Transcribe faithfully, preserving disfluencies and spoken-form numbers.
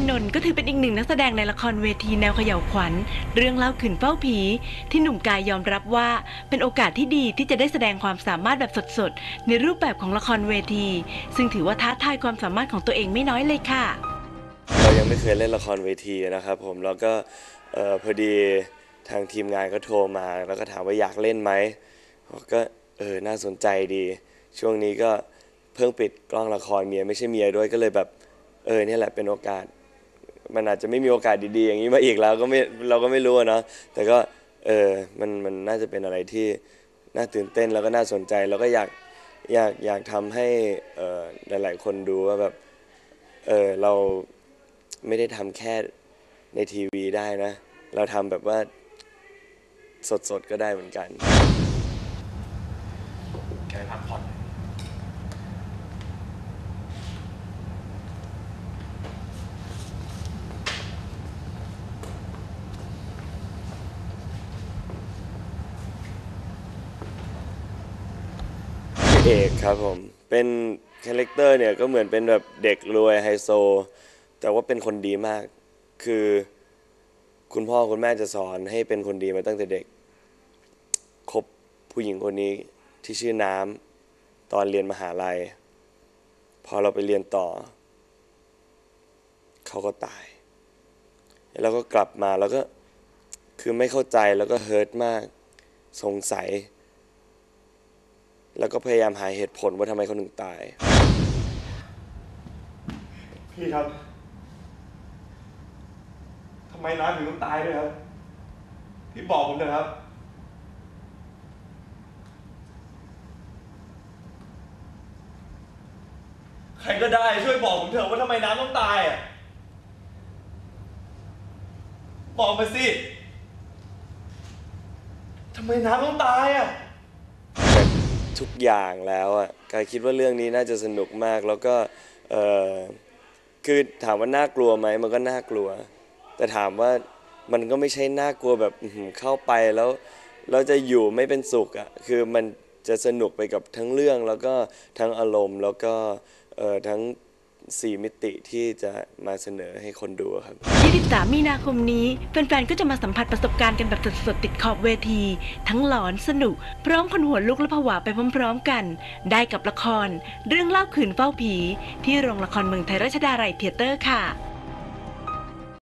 านนท์ก็ถือเป็นอีกหนึ่งนักแสดงในละครเวทีแนวเขย่าวขวัญเรื่องเล่าขืนเฝ้าผีที่หนุ่มกายยอมรับว่าเป็นโอกาสที่ดีที่จะได้แสดงความสามารถแบบสดๆในรูปแบบของละครเวทีซึ่งถือว่าท้าทายความสามารถของตัวเองไม่น้อยเลยค่ะเรายังไม่เคยเล่นละครเวทีนะครับผมแล้วก็เออพอดีทางทีมงานก็โทรมาแล้วก็ถามว่าอยากเล่นไหมก็เออน่าสนใจดีช่วงนี้ก็เพิ่งปิดกล้องละครเมียไม่ใช่เมียด้วยก็เลยแบบเออนี่แหละเป็นโอกาสมันอาจจะไม่มีโอกาสดีๆอย่างนี้มาอีกแล้วก็ไม่เราก็ไม่รู้เนาะแต่ก็เออมันมันน่าจะเป็นอะไรที่น่าตื่นเต้นแล้วก็น่าสนใจแล้วก็อยากอยากอยากทำให้เออหลายๆคนดูว่าแบบเออเราไม่ได้ทำแค่ในทีวีได้นะเราทำแบบว่าสดๆก็ได้เหมือนกันแค่พักผ่อนเอกครับผมเป็นคาแรคเตอร์เนี่ยก็เหมือนเป็นแบบเด็กรวยไฮโซแต่ว่าเป็นคนดีมากคือคุณพ่อคุณแม่จะสอนให้เป็นคนดีมาตั้งแต่เด็กคบผู้หญิงคนนี้ที่ชื่อน้ำตอนเรียนมหาลัยพอเราไปเรียนต่อเขาก็ตายแล้วก็กลับมาแล้วก็คือไม่เข้าใจแล้วก็เฮิร์ตมากสงสัยแล้วก็พยายามหาเหตุผลว่าทำไมเขาถึงตายพี่ครับทำไมน้าถึงต้องตายด้วยครับพี่บอกผมเถอะครับใครก็ได้ช่วยบอกผมเถอะว่าทำไมน้าต้องตายอ่ะบอกมาสิทำไมน้าต้องตายอ่ะทุกอย่างแล้วอ่ะกายคิดว่าเรื่องนี้น่าจะสนุกมากแล้วก็เออคือถามว่าน่ากลัวไหมมันก็น่ากลัวแต่ถามว่ามันก็ไม่ใช่น่ากลัวแบบเข้าไปแล้วเราจะอยู่ไม่เป็นสุขอ่ะคือมันจะสนุกไปกับทั้งเรื่องแล้วก็ทั้งอารมณ์แล้วก็เอ่อทั้งสี่มิติที่จะมาเสนอให้คนดูครับยี่สิบสามมีนาคมนี้แฟนๆก็จะมาสัมผัสประสบการณ์กันแบบสดๆติดขอบเวทีทั้งหลอนสนุกพร้อมคนหัวลุกและผวาไปพร้อมๆกันได้กับละครเรื่องเล่าขืนเฝ้าผีที่โรงละครเมืองไทยรัชดาลัยเธียเตอร์ค่ะ